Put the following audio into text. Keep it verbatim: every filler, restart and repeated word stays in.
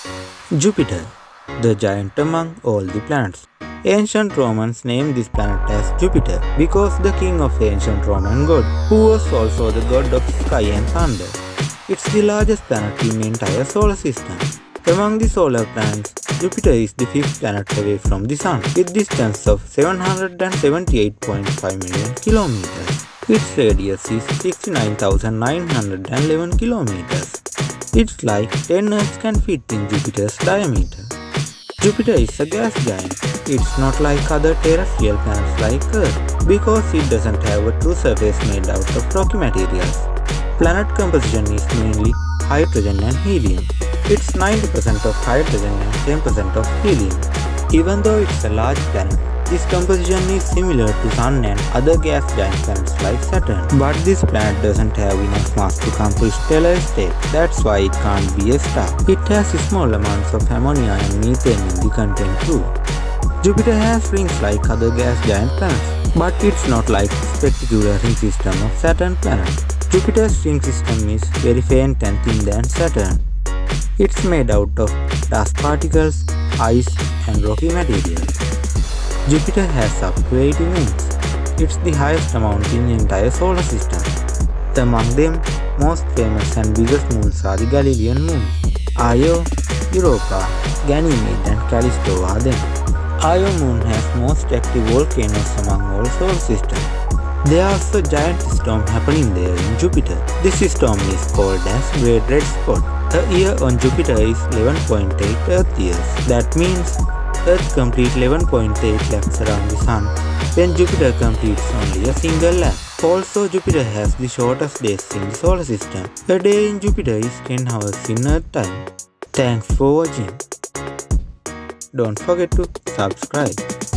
Jupiter, the giant among all the planets. Ancient Romans named this planet as Jupiter because the king of ancient Roman god, who was also the god of sky and thunder. It's the largest planet in the entire solar system. Among the solar planets, Jupiter is the fifth planet away from the Sun, with distance of seven hundred seventy-eight point five million kilometers. Its radius is sixty-nine thousand nine hundred eleven kilometers. It's like ten Earths can fit in Jupiter's diameter. Jupiter is a gas giant. It's not like other terrestrial planets like Earth, because it doesn't have a true surface made out of rocky materials. Planet composition is mainly hydrogen and helium. It's ninety percent of hydrogen and ten percent of helium. Even though it's a large planet, this composition is similar to Sun and other gas giant planets like Saturn. But this planet doesn't have enough mass to come to stellar state. That's why it can't be a star. It has small amounts of ammonia and methane in the content too. Jupiter has rings like other gas giant planets, but it's not like the spectacular ring system of Saturn planet. Jupiter's ring system is very faint and thin than Saturn. It's made out of dust particles, ice and rocky materials. Jupiter has up to eighty moons. It's the highest amount in the entire solar system. Among them, most famous and biggest moons are the Galilean moons. Io, Europa, Ganymede and Callisto are them. Io moon has most active volcanoes among all solar system. There is a giant storm happening there in Jupiter. This storm is called as Great Red Spot. A year on Jupiter is eleven point eight Earth years. That means Earth completes eleven point eight laps around the Sun, when Jupiter completes only a single lap. Also, Jupiter has the shortest days in the solar system. A day in Jupiter is ten hours in Earth time. Thanks for watching. Don't forget to subscribe.